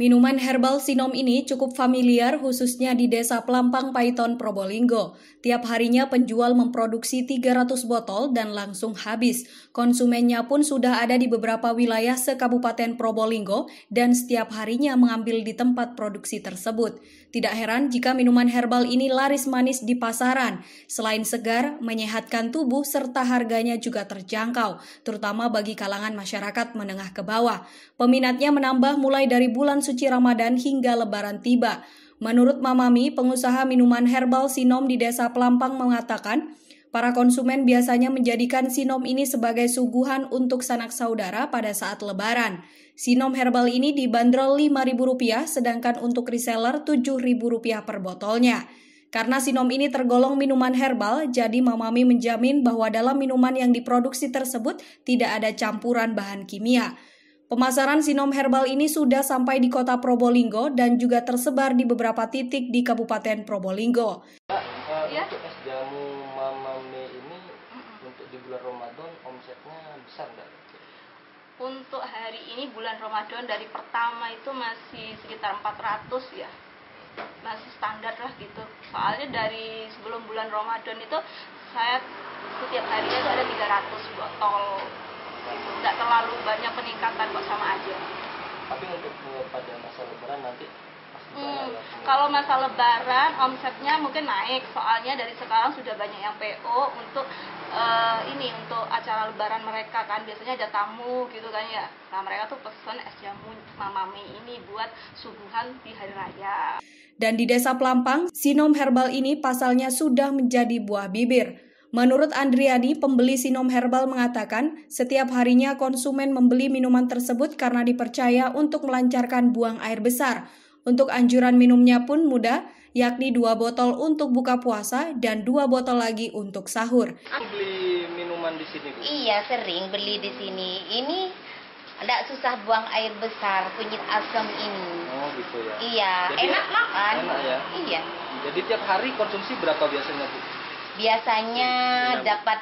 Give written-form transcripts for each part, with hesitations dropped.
Minuman herbal Sinom ini cukup familiar khususnya di Desa Pelampang Paiton, Probolinggo. Tiap harinya penjual memproduksi 300 botol dan langsung habis. Konsumennya pun sudah ada di beberapa wilayah se-Kabupaten Probolinggo dan setiap harinya mengambil di tempat produksi tersebut. Tidak heran jika minuman herbal ini laris manis di pasaran. Selain segar, menyehatkan tubuh serta harganya juga terjangkau, terutama bagi kalangan masyarakat menengah ke bawah. Peminatnya menambah mulai dari bulan suci Ramadan hingga Lebaran tiba. Menurut Mamami, pengusaha minuman herbal Sinom di Desa Pelampang mengatakan, para konsumen biasanya menjadikan Sinom ini sebagai suguhan untuk sanak saudara pada saat Lebaran. Sinom herbal ini dibanderol Rp5.000, sedangkan untuk reseller Rp7.000 per botolnya. Karena Sinom ini tergolong minuman herbal, jadi Mamami menjamin bahwa dalam minuman yang diproduksi tersebut tidak ada campuran bahan kimia. Pemasaran Sinom herbal ini sudah sampai di kota Probolinggo dan juga tersebar di beberapa titik di Kabupaten Probolinggo. Untuk es jamu Mamami ini untuk di bulan Ramadan omsetnya besar nggak? Untuk hari ini bulan Ramadan dari pertama itu masih sekitar 400 ya. Masih standar lah gitu. Soalnya dari sebelum bulan Ramadan itu saya setiap harinya itu ada 300 botol. Tidak terlalu banyak peningkatan kok, sama aja. Tapi untuk pada masa Lebaran nanti pasti banyak ya? Kalau masa Lebaran omsetnya mungkin naik, soalnya dari sekarang sudah banyak yang PO untuk untuk acara Lebaran mereka kan, biasanya ada tamu gitu kan ya. Nah mereka tuh pesen es jamu Mamami ini buat suguhan di hari raya. Dan di Desa Pelampang, Sinom herbal ini pasalnya sudah menjadi buah bibir. Menurut Andriani, pembeli Sinom herbal mengatakan setiap harinya konsumen membeli minuman tersebut karena dipercaya untuk melancarkan buang air besar. Untuk anjuran minumnya pun mudah, yakni 2 botol untuk buka puasa dan 2 botol lagi untuk sahur. Beli minuman di sini, Bu? Iya, sering beli di sini. Ini tidak susah buang air besar, kunyit asam ini. Oh gitu ya? Iya, jadi, enak makan. Enak ya? Iya. Jadi tiap hari konsumsi berapa biasanya, Bu? Biasanya dapat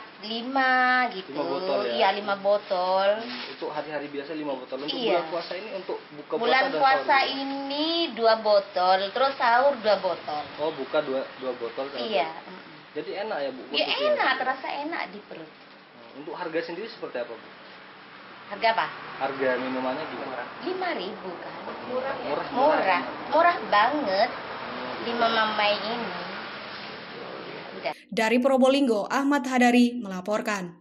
5 gitu. 5 botol ya? Iya, 5 botol. Untuk hari-hari biasa 5 botol. Untuk iya. bulan puasa ini untuk buka bulan puasa puasa sahur, ini 2 botol, terus sahur 2 botol. Oh, buka 2 botol sahur. Iya. Jadi enak ya, Bu? Ya enak, terasa enak di perut. Untuk harga sendiri seperti apa, Bu? Harga apa? Harga minumannya gimana? 5.000 kan. Murah. Murah banget. 5 Mamai ini. Dari Probolinggo, Ahmad Hadari melaporkan.